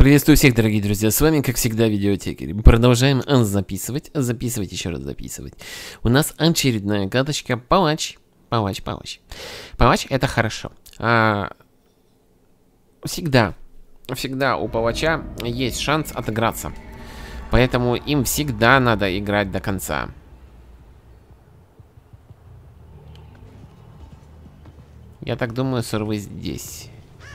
Приветствую всех, дорогие друзья, с вами, как всегда, Видеотекерь. Мы продолжаем записывать, еще раз записывать. У нас очередная каточка Палач. Палач это хорошо. Всегда у Палача есть шанс отыграться. Поэтому им всегда надо играть до конца. Я так думаю, Сурвы здесь.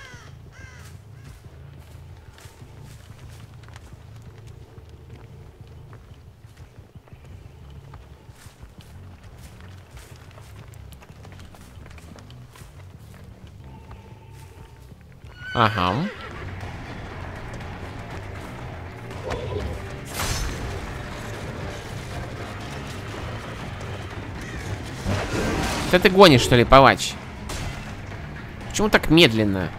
Ага. Да ты гонишь, что ли, Палач? Почему так медленно?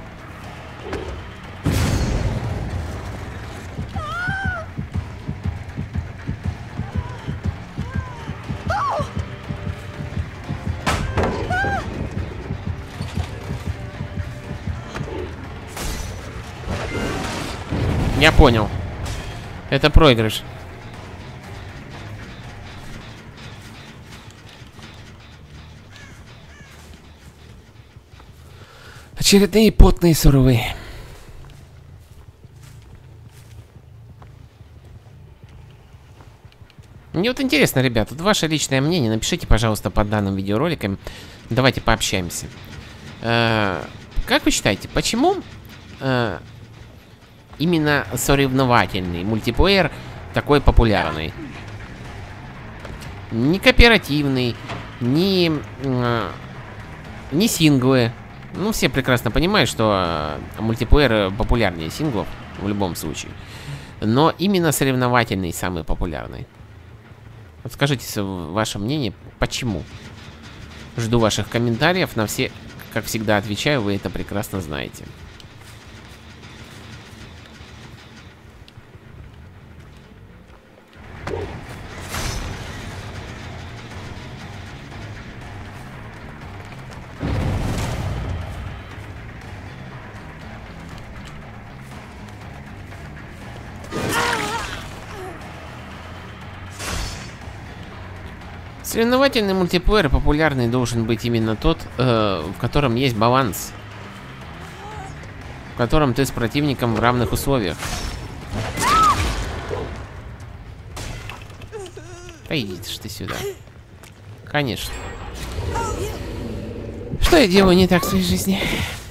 Я понял. Это проигрыш. Очередные потные Сурвы. Мне вот интересно, ребят, вот ваше личное мнение. Напишите, пожалуйста, под данным видеороликом. Давайте пообщаемся. Как вы считаете, почему именно соревновательный мультиплеер такой популярный? Не кооперативный, не синглы. Ну, все прекрасно понимают, что мультиплеер популярнее синглов в любом случае. Но именно соревновательный самый популярный. Вот скажите ваше мнение, почему? Жду ваших комментариев. На все, как всегда, отвечаю, вы это прекрасно знаете. Соревновательный мультиплеер популярный должен быть именно тот, в котором есть баланс. В котором ты с противником в равных условиях. Да иди ж ты сюда. Конечно. Что я делаю не так в своей жизни?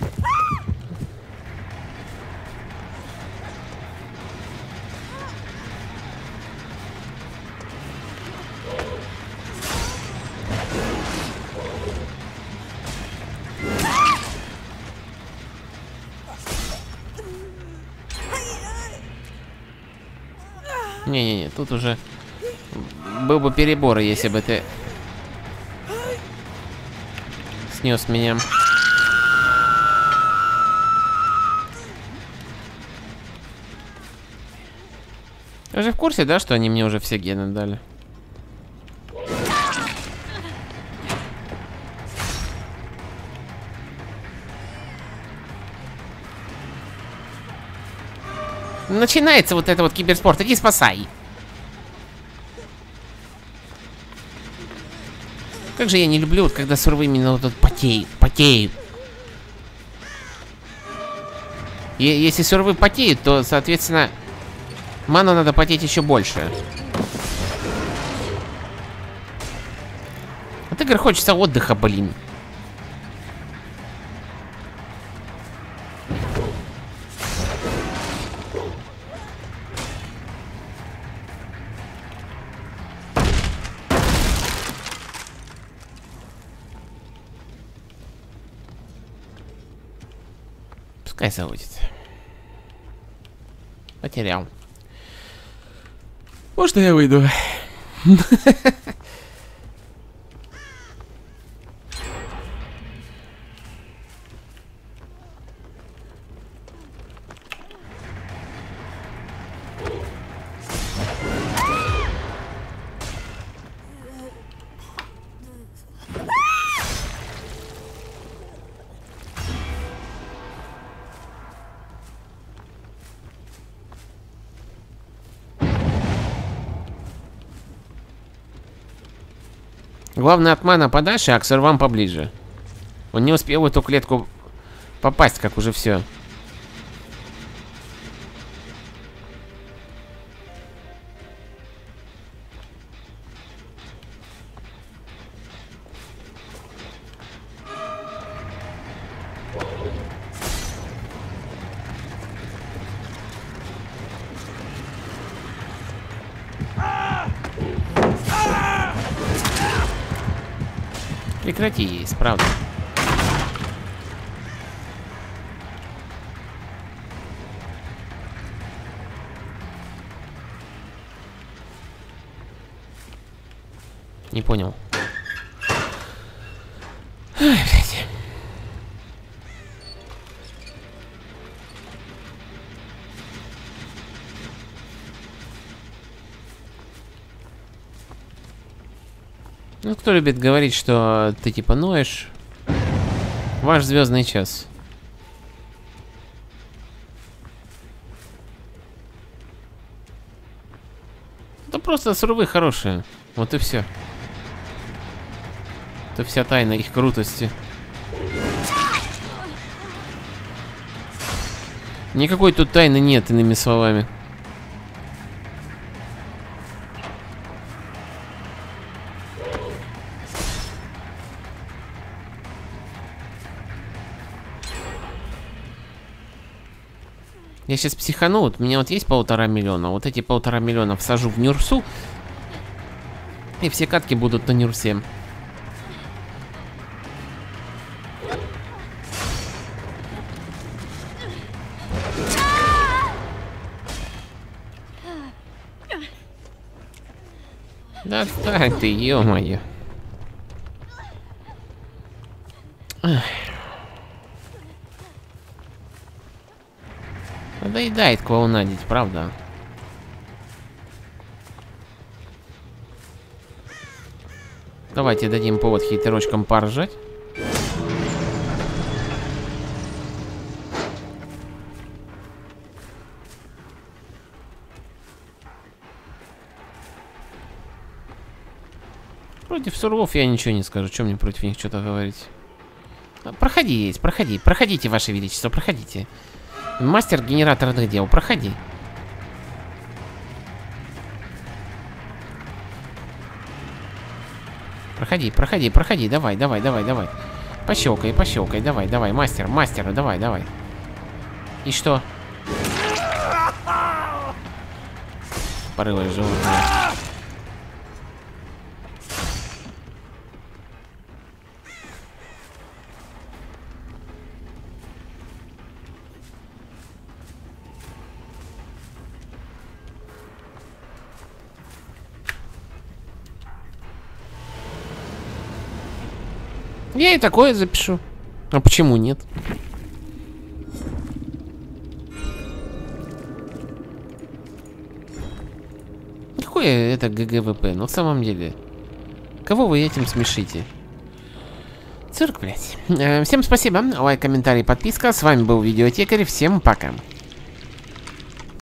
Не-не-не, тут уже был бы перебор, если бы ты снес меня. Вы же в курсе, да, что они мне уже все гены дали? Начинается вот это вот киберспорт. Иди спасай. Как же я не люблю, вот, когда Сурвы именно вот тут потеют. Если Сурвы потеют, то, соответственно, ману надо потеть еще больше. От игр хочется отдыха, блин. Пускай заводит. Потерял. Можно я выйду? Главное, от мана подальше, а к сервам поближе. Он не успел в эту клетку попасть, как уже все. Прекрати есть, правда. Не понял. Ай, блядь. Ну, кто любит говорить, что ты типа ноешь? Ваш звездный час. Это просто сурвы хорошие. Вот и все. Это вся тайна их крутости. Никакой тут тайны нет, иными словами. Я сейчас психану, вот у меня вот есть 1,5 миллиона, вот эти 1,5 миллиона всажу в Нюрсу, и все катки будут на Нюрсе. Да отстань ты, ё-моё. Надоедает клоунадить, правда? Давайте дадим повод хейтерочкам поржать. Против сурвов я ничего не скажу. Чем мне против них что-то говорить? Проходи есть, проходи. Проходите, ваше величество, проходите. Мастер генераторных дел, проходи. Проходи, проходи, проходи, давай, давай, давай, давай. Пощелкай, пощелкай, давай, давай, мастер, мастер, давай, давай. И что? Порылое животное. Я и такое запишу. А почему нет? Какое это ГГВП? Ну, в самом деле. Кого вы этим смешите? Цирк, блядь. Всем спасибо. Лайк, комментарий, подписка. С вами был Видеотекарь. Всем пока.